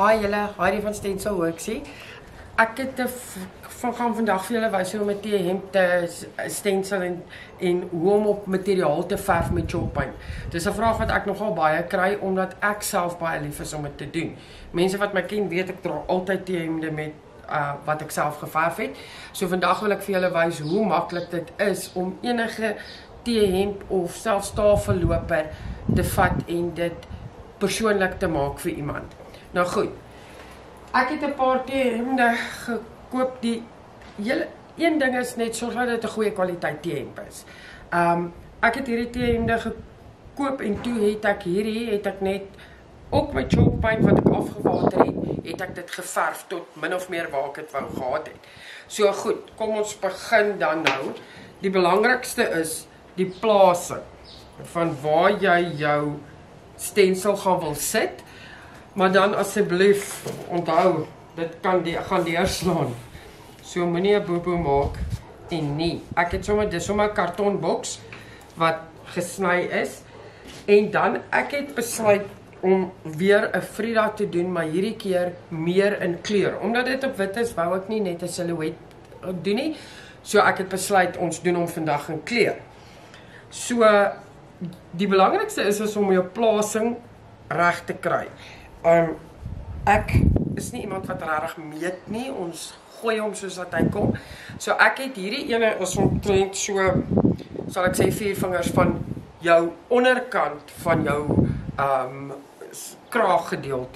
Hi julle, Heidi van Stencil Works hier. Ek het gaan vandag vir julle wys hoe om 'n T-hemp te stencil en hoe om op materiaal te verf met chalk paint. Dis 'n vraag wat ek nogal baie kry omdat ek self baie lief is om dit te doen. Mense wat my ken weet ek dra altyd T-hemde met wat ek self geverf het. So vandag wil ek vir julle wys hoe maklik dit is om enige T-hemp of selfs tafelloper te vat en dit persoonlik te maak vir iemand. Nou goed, ek het 'n paar T-hemde gekoop. Die hele een ding is net sorg dat dit 'n goeie kwaliteit T-hemp is. Ek het hierdie T-hemde gekoop en toe het ek net ook met chalk paint wat ek afgewater het ek dit geverf tot min of meer waar ek dit wou gehad het. So goed, kom ons begin dan nou. Die belangrikste is die plasing van waar jy jou stencil gaan wil sit. Maar dan asseblief onthou, dit gaan deurslaan. So moenie 'n boeboe maak en nie. Ek het dis sommer 'n kartonboks wat gesny is. En dan ek het besluit om weer 'n Frida te doen, maar hierdie keer meer in kleur. Omdat dit op wit is, wou ek nie net 'n silhouet doen nie. So ek het besluit ons doen hom vandag in kleur. So die belangrikste is om jou plasing reg te kry. Ek is nie iemand wat regtig meet nie, ons gooi hom soos wat hy kom. So ek het hierdie ene is omtrent so, sal ek sê 4 vingers van jou onderkant van jou kraaggedeelte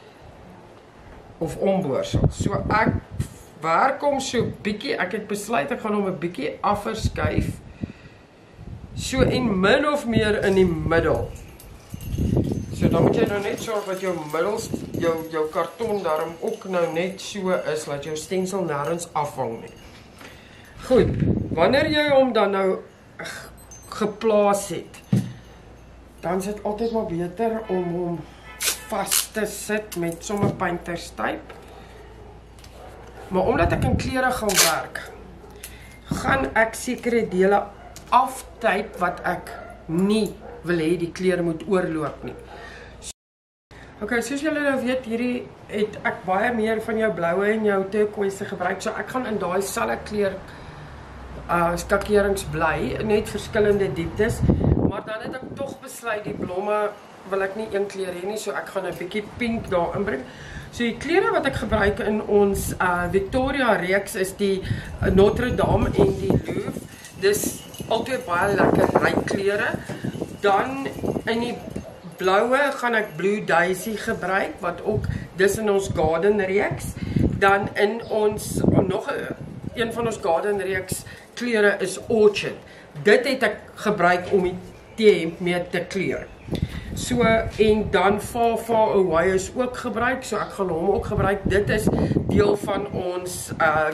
of omboorsel. So ek werk hom so bietjie, ek het besluit ek gaan hom 'n bietjie afverskuif. So en min of meer in die middel. So dan moet jy nou net sorg dat jou middels, jou karton daarom ook nou net so is, dat jou stencil nêrens afhang nie. Goed, wanneer jy hom dan nou geplaas het, dan is dit altyd maar beter om hom vas te sit met sommer painterstype. Maar omdat ek in kleure gaan werk, gaan ek sekere dele aftyp wat ek nie wil hê die kleur moet oorloop nie. Ok, soos julle nou weet, hierdie het ek baie meer van jou bloue en jou turquoise gebruik, so ek gaan in daai selfe kleur skakerings bly, net verskillende dieptes, maar dan het ek tog besluit die blomme wil ek nie een kleur hê nie, so ek gaan 'n bietjie pink daar inbring. So die kleure wat ek gebruik in ons Victoria reeks is die Notre Dame en die Louvre. Dis altyd baie lekker ryk kleure. Dan in die bloue gaan ek Blue Daisy gebruik, wat ook dis in ons Garden reeks. Dan in ons, nog een van ons Garden reeks kleure is Orchid. Dit het ek gebruik om die T-hemp mee te kleur. So, en dan Fafa Hawaii is ook gebruik, so ek gaan hom ook gebruik. Dit is deel van ons,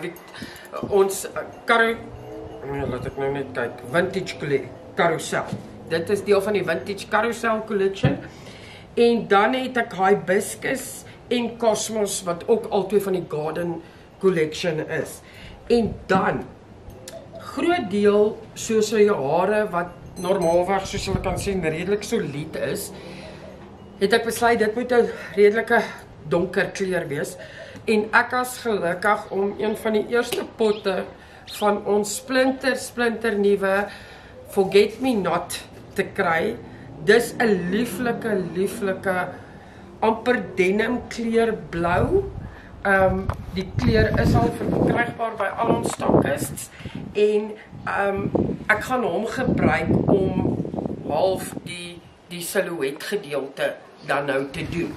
laat ek nou net kyk, Vintage Carousel. Dit is deel van die Vintage Carousel Collection. En dan het ek Hibiscus en Cosmos, wat ook albei van die Garden Collection is. En dan, groot deel, soos jou hare, wat normaalweg, soos julle kan sien, redelik solied is, het ek besluit, dit moet 'n redelike donker kleur wees. En ek was gelukkig om een van die eerste potte van ons splinter nuwe Forget Me Not te kry. Dis 'n lieflike amper denim kleur blou. Die kleur is al verkrygbaar by al ons stokkists en ek gaan hom gebruik om half die silhouet gedeelte dan nou te doen.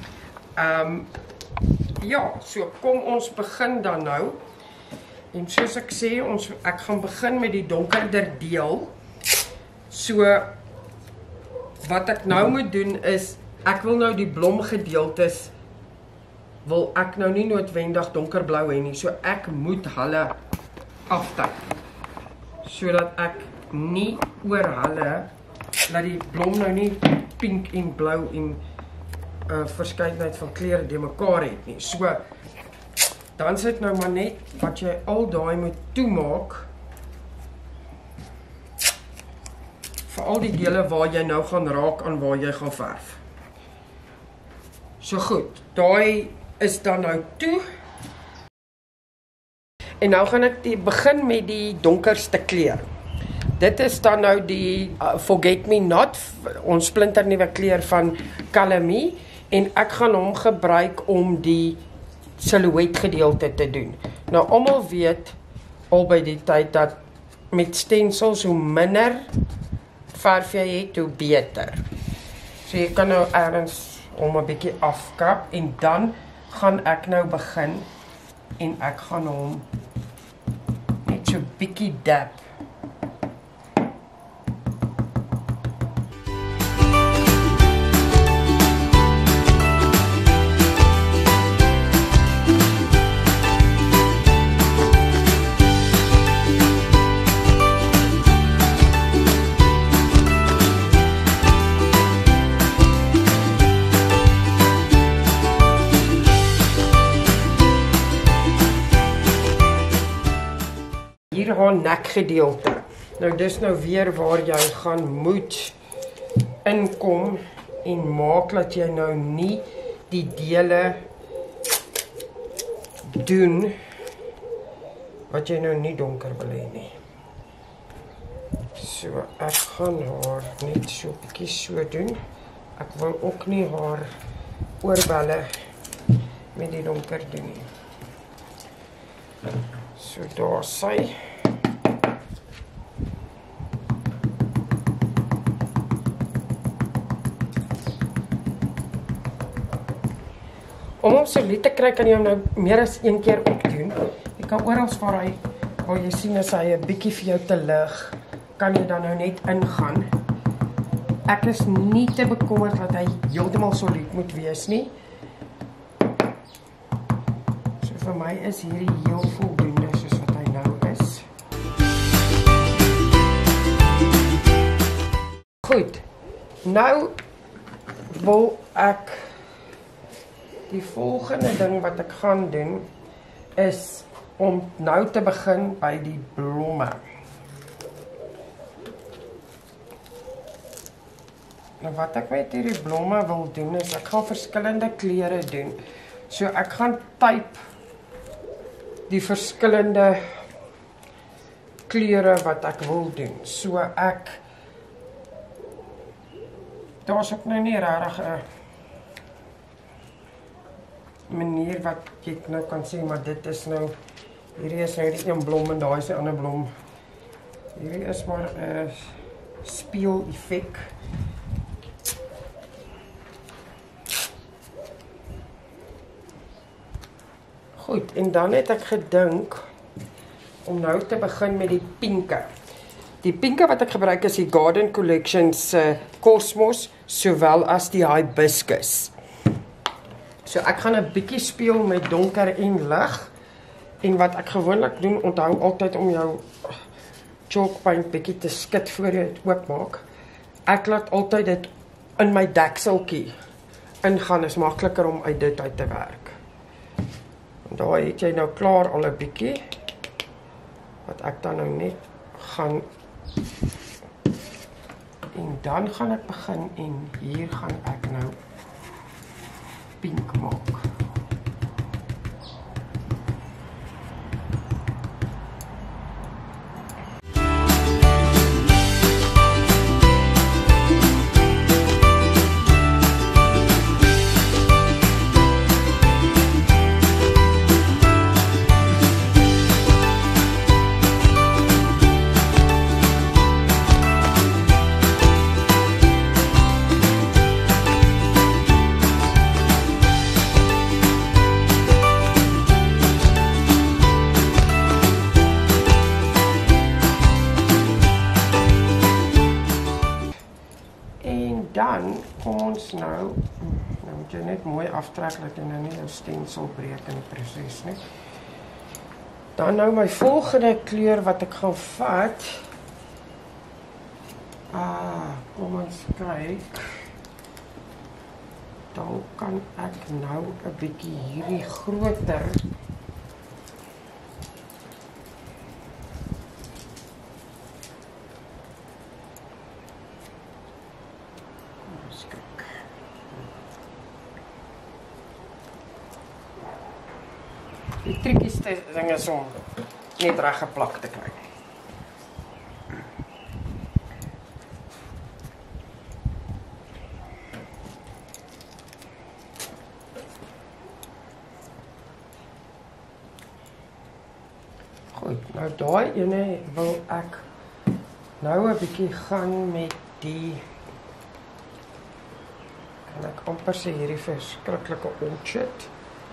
Ja, so kom ons begin dan nou. En soos ek sê, ek gaan begin met die donkerder deel. So wat ek nou moet doen is, ek wil nou die blomgedeeltes wil ek nou nie noodwendig donkerblou hê nie, so ek moet hulle aftyp, sodat ek nie oor hulle, dat die blom nou nie pink en blou en verskeidenheid van kleure die mekaar het nie. So, dan sit nou maar net wat jy al daai moet toemaak, vir al die dele waar jy nou gaan raak aan waar jy gaan verf. So goed, daai is dan nou toe. En nou gaan ek begin met die donkerste kleur. Dit is dan nou die Forget Me Not, ons splinternuwe kleur van Calamie, en ek gaan hom gebruik om die silhouet gedeelte te doen. Nou almal weet al by die tyd dat met stencils hoe minder verf jy het, hoe beter. So jy kan nou ergens om 'n bietjie afkrap en dan gaan ek nou begin en ek gaan hom net so bietjie dab. Hier haar nekgedeelte. Nou dis nou weer waar jy gaan moet inkom en maak dat jy nou nie die dele doen wat jy nou nie donker wil hê nie. So ek gaan haar net so 'n bietjie so doen. Ek wil ook nie haar oorbelle met die donker doen nie. So daar sy. Om hom solied te kry kan jy hom nou meer as een keer opdoen. Jy kan oral waar jy sien as hy 'n bietjie vir jou te lig, kan jy dan nou net ingaan. Ek is nie te bekommerd dat hy heeltemal solied moet wees nie. So vir my is hierdie heel voldoende soos wat hy nou is. Goed. Nou wil ek die volgende ding wat ek gaan doen is om nou te begin by die blomme. Nou wat ek met hierdie blomme wil doen is ek gaan verskillende kleure doen. So ek gaan type die verskillende kleure wat ek wil doen. So daar's ook nou nie regtig 'n manier wat jy nou kan sê, maar dit is nou, hierdie is nou die een blom en daai is die ander blom. Hierdie is maar 'n speel effek. Goed, en dan het ek gedink om nou te begin met die pinke. Die pinke wat ek gebruik is die Garden Collection se Cosmos, sowel as die Hibiscus. So ek gaan 'n bietjie speel met donker en lig. En wat ek gewoonlik doen, onthou altyd om jou chalk paint bietjie te skud voor jy dit oopmaak. Ek laat altyd dit in my dekseltjie ingaan, is makliker om uit dit uit te werk. En daar het jy nou klaar al 'n bietjie wat ek dan nou net gaan, en dan gaan ek begin en hier gaan ek nou pink maak. Dan kom ons nou moet jy net mooi aftrek dat jy nou nie jou stensel breek in die proses nie. Dan nou my volgende kleur wat ek gaan vat. Kom ons kyk. Dan kan ek nou 'n bietjie hierdie groter Die triekieste ding is om net reg geplak te kry. Goed, nou daai ene wil ek nou 'n bietjie gaan met die en ek amper sê hierdie verskriklike orchard.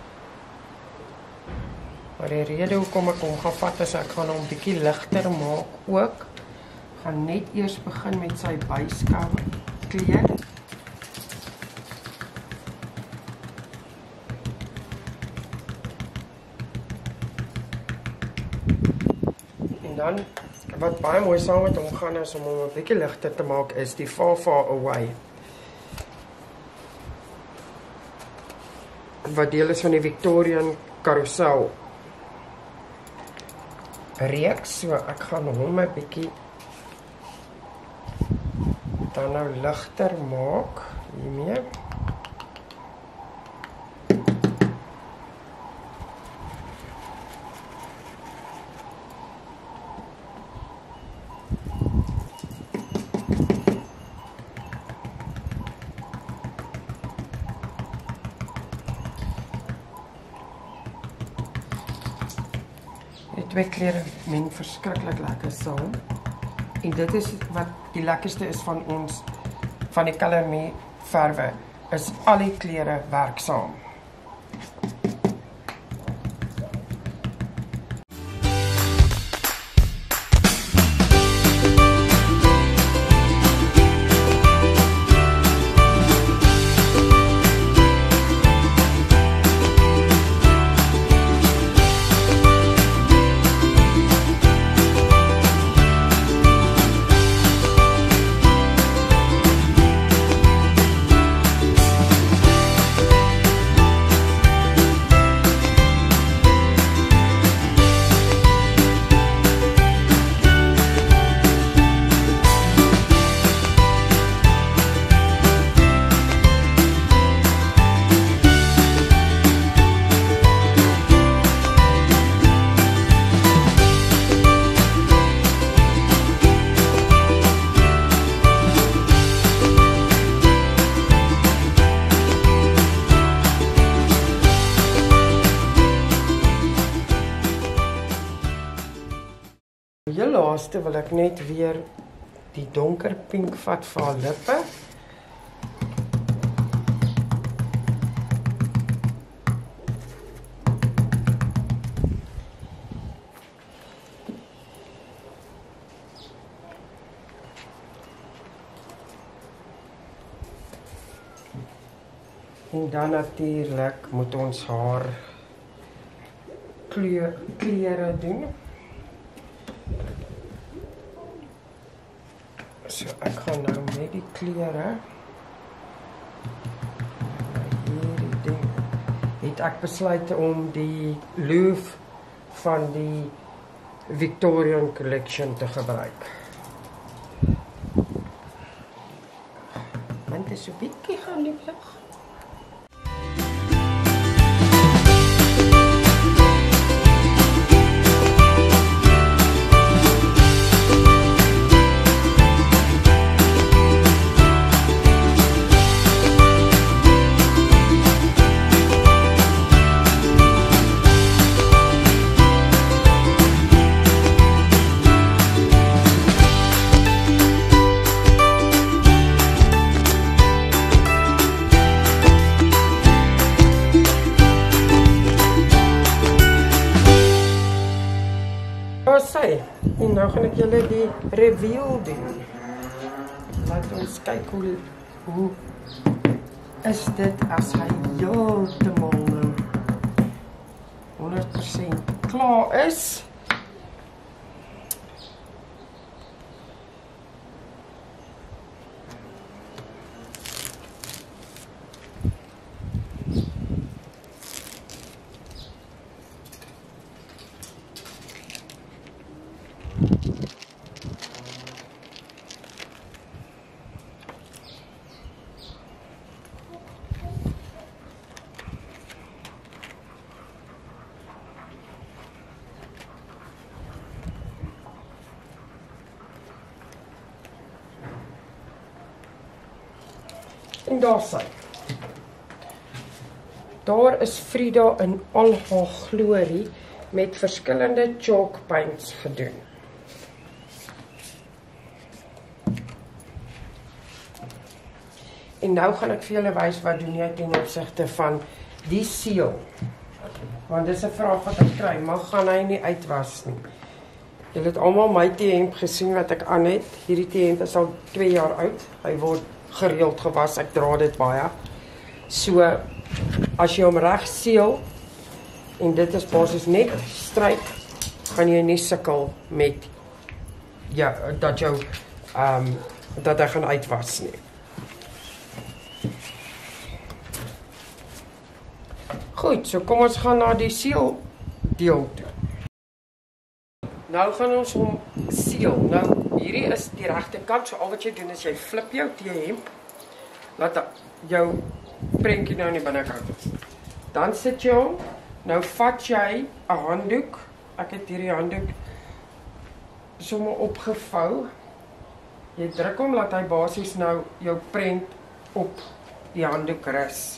Maar die rede hoekom ek hom gaan vat is ek gaan hom bietjie ligter maak ook. Gaan net eers begin met sy base kleur. En dan wat baie mooi saam met hom gaan is om hom 'n bietjie ligter te maak is die Far Far Away. Wat deel is van die Victorian Carousel reeks, so ek gaan hom 'n bietjie dan nou ligter maak hiermee. Twee kleure meng verskriklik lekker saam. En dit is wat die lekkerste is van ons van die Color Me verwe, is al die kleure werk saam. Die laaste wil ek net weer die donker pink vat vir haar lippe. En dan natuurlijk moet ons haar kleren doen. So ek gaan nou met die klere hierdie ding het ek besluit om die loof van die Victorian Collection te gebruik. Want dit is 'n bietjie gelukkig. En nou gaan ek julle die reveal doen. Laat ons kyk hoe is dit as hy heeltemal 100% klaar is. En daar sy. Daar is Frida in al haar glorie met verskillende chalk paints gedoen. En nou gaan ek vir julle wys wat doen jy ten opsigte van die seal. Want dis 'n vraag wat ek kry, mag gaan hy nie uitwas nie. Julle het almal my T-hemp gesien wat ek aan het. Hierdie T-hemp is al 2 jaar oud. Hy word gereeld gewas. Ek dra dit baie. So as jy hom reg seël en dit is basies net stryk, gaan jy nie sukkel met dat jou dat hy gaan uitwas nie. Goed, so kom ons gaan na die seël deel toe. Nou gaan ons hom seël. Nou, hierdie is die regte kant, so al wat jy doen is jy flip jou T-hemp, laat jou prentjie nou in die binnekant. Dan sit jy hom, nou vat jy 'n handdoek, ek het hierdie handdoek sommer opgevou, jy druk hom, laat hy basies nou jou prent op die handdoek rus.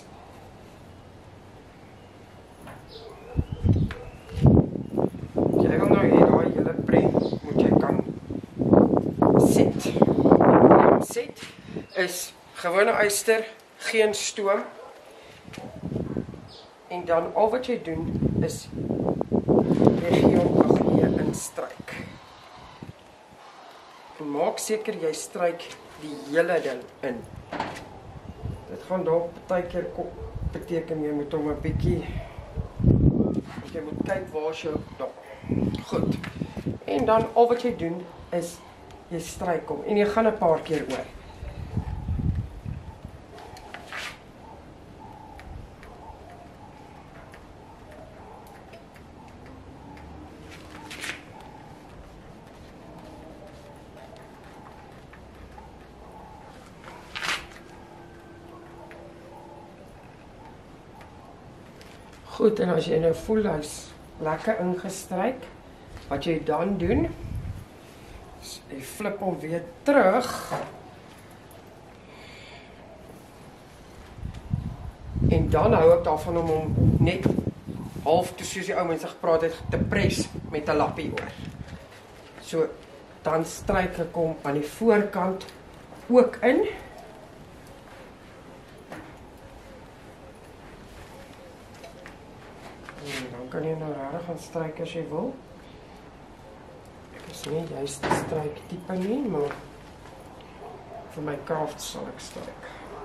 Jy wil nou hier daai hele prent moet jy kan sit. Die sit is gewone yster, geen stoom. En dan al wat jy doen is jy gee hom 'n goeie instryk. En maak seker jy stryk die hele ding in. Dit gaan dalk partykeer beteken jy moet hom 'n bietjie jy moet kyk waar is jou daar. Goed. En dan al wat jy doen is jy stryk hom en jy gaan 'n paar keer oor. Goed, en as jy nou voel hy's lekker ingestryk, wat jy dan doen, jy flip hom weer terug, en dan hou ek daarvan om hom net half toe soos die ou mense gepraat het, te pres met 'n lappie oor. So, dan stryk ek hom aan die voorkant ook in, dan kan jy nou regtig gaan stryk as jy wil. Ek is nie juist die stryk tipe nie, maar vir my craft sal ek stryk.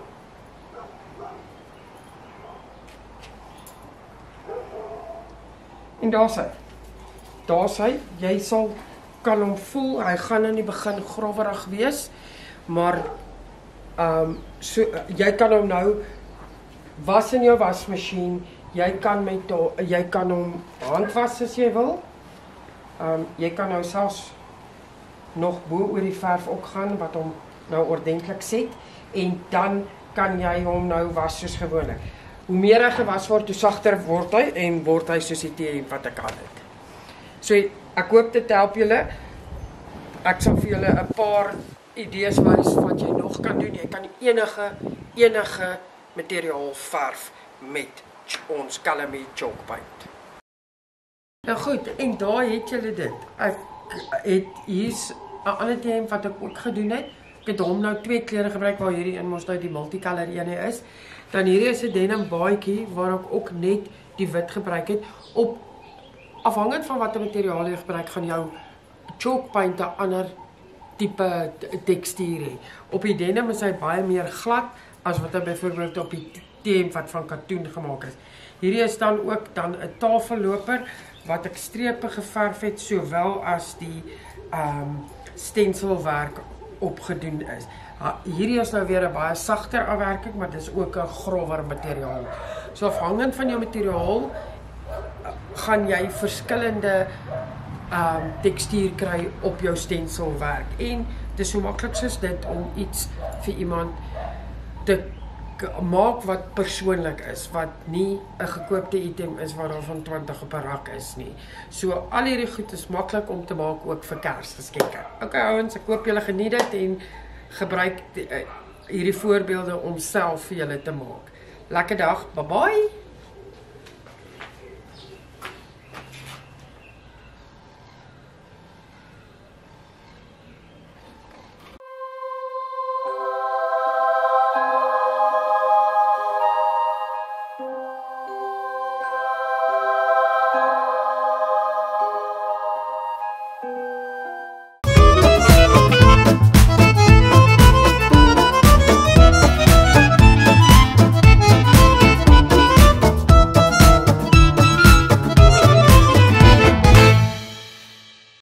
En daar sy, jy kan hom voel, hy gaan in die begin growwerig wees, maar so, jy kan hom nou was in jou wasmasjien, jy kan hom handwas as jy wil. Jy kan nou selfs nog bo oor die verf ook gaan wat hom nou ordentlik set en dan kan jy hom nou was soos gewoonlik. Hoe meer hy gewas word, hoe sagter word hy en word hy soos die T-hemp wat ek aan het. So ek hoop dit help julle. Ek sal vir julle 'n paar idees wys wat jy nog kan doen. Jy kan enige materiaal verf met ons Calumet chalk paint. Nou goed, en daar het julle dit. Ek het hier's 'n ander T-hemp wat ek ook gedoen het. Ek het hom nou 2 kleure gebruik waar hierdie in ons nou die multicolor ene is. Dan hierdie is 'n denim baadjie waar ek ook net die wit gebruik het. Afhangend van watter materiaal jy gebruik, gaan jou chalk paint 'n ander tipe tekstuur hê. Op die denim is hy baie meer glad as wat hy byvoorbeeld op die T-hemp wat van katoen gemaak is. Hierdie is dan ook 'n tafelloper wat ek strepe geverf het, sowel as die stenselwerk opgedoen is. Hierdie is nou weer 'n baie sagter afwerking, maar dis ook 'n grower materiaal. So afhangend van jou materiaal gaan jy verskillende tekstuur kry op jou stenselwerk. En dis so maklik soos dit om iets vir iemand te maak wat persoonlik is, wat nie 'n gekoopte item is waar daar van 20 op 'n rak is nie. So al hierdie goed is maklik om te maak ook vir Kersgeskenke. Okay ouens, ek hoop julle geniet dit en gebruik hierdie voorbeelde om self vir julle te maak. Lekker dag. Bye bye.